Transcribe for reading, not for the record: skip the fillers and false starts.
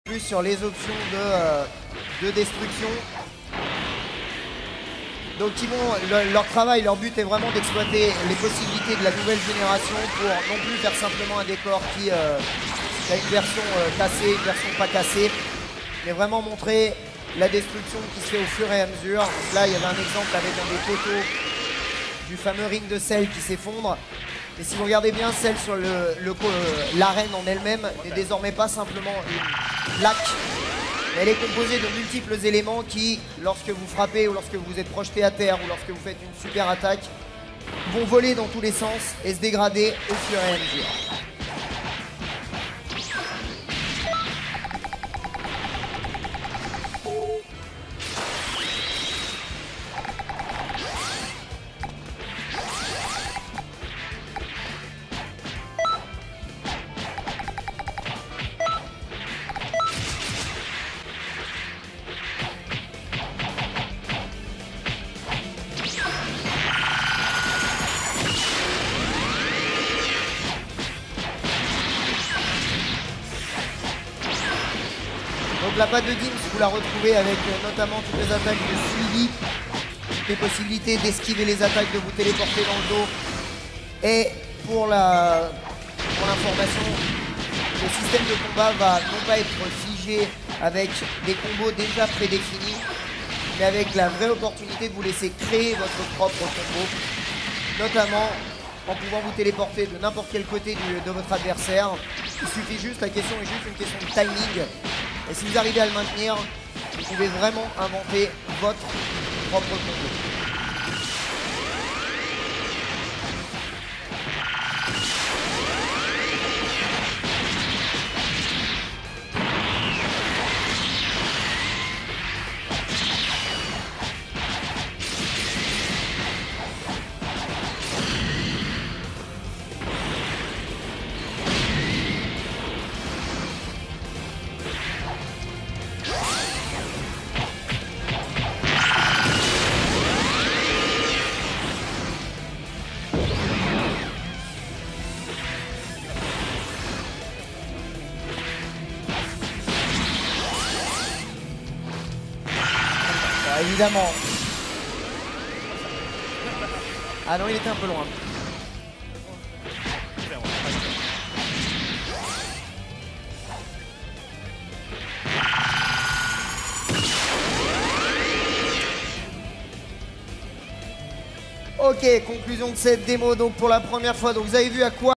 Plus sur les options de destruction. Donc ils vont, leur travail, leur but est vraiment d'exploiter les possibilités de la nouvelle génération pour non plus faire simplement un décor qui a une version cassée, une version pas cassée, mais vraiment montrer la destruction qui se fait au fur et à mesure. Donc là, il y avait un exemple avec un des poteaux du fameux ring de sel qui s'effondre. Et si vous regardez bien, celle sur l'arène en elle-même n'est désormais pas simplement une plaque. Elle est composée de multiples éléments qui, lorsque vous frappez ou lorsque vous êtes projeté à terre ou lorsque vous faites une super attaque, vont voler dans tous les sens et se dégrader au fur et à mesure. Donc la patte de Dims, vous la retrouvez avec notamment toutes les attaques de suivi, les possibilités d'esquiver les attaques, de vous téléporter dans le dos. Et pour l'information, le système de combat va non pas être figé avec des combos déjà prédéfinis, mais avec la vraie opportunité de vous laisser créer votre propre combo, notamment en pouvant vous téléporter de n'importe quel côté de votre adversaire. Il suffit juste, la question est juste une question de timing. Et si vous arrivez à le maintenir, vous pouvez vraiment inventer votre propre combo. Évidemment. Ah non, il était un peu loin. Ok, conclusion de cette démo. Donc pour la première fois, donc vous avez vu à quoi